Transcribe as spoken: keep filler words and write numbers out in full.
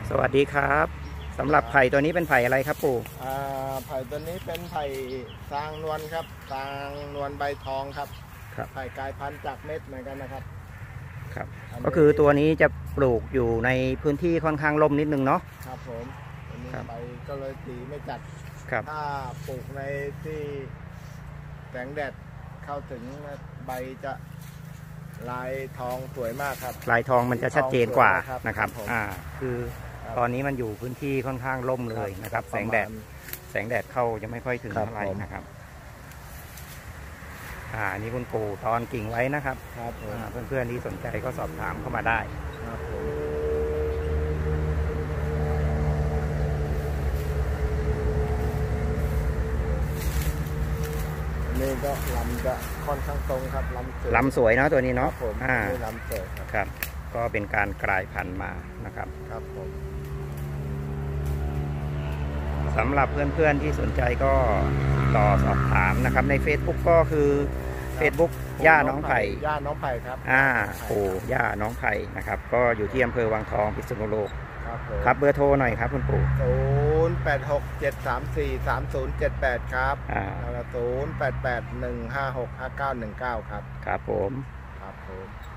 สวัสดีครับสำหรับไผ่ตัวนี้เป็นไผ่อะไรครับปู่อ่าไผ่ตัวนี้เป็นไผ่ซางนวลครับซางนวลใบทองครับครับไผ่กลายพันธุ์จากเม็ดเหมือนกันนะครับครับก็คือตัวนี้จะปลูกอยู่ในพื้นที่ค่อนข้างร่มนิดนึงเนาะครับผมตัวนี้ใบก็เลยสีไม่จัดครับถ้าปลูกในที่แสงแดดเข้าถึงใบจะลายทองสวยมากครับลายทองมันจะชัดเจนกว่านะครับครับอ่าคือตอนนี้มันอยู่พื้นที่ค่อนข้างร่มเลยนะครับแสงแดดแสงแดดเข้าจะไม่ค่อยถึงเท่าไหร่นะครับอ่านี่คุณปู่ตอนกิ่งไว้นะครับครับเพื่อนๆที่สนใจก็สอบถามเข้ามาได้ครับผมนี่ก็ลำจะค่อนข้างตรงครับลำสวยลำสวยเนาะตัวนี้เนาะผมอ่าลำสวยครับครับก็เป็นการกลายพันธุ์มานะครับครับผมสำหรับเพื่อนๆที่สนใจก็ต่อสอบถามนะครับใน Facebook ก็คือ Facebook ย่าน้องไผ่ย่าน้องไผ่ครับอ่าปู่ย่าน้องไผ่นะครับก็อยู่ที่อำเภอวังทองพิษณุโลกครับครับเบอร์โทรหน่อยครับคุณปู่ศูนย์แปดหกเจ็ดสามสี่สามศูนย์เจ็ดแปดครับอ่าแล้วศูนย์แปดแปดหนึ่งห้าหกห้าเก้าหนึ่งเก้าครับครับผมครับผม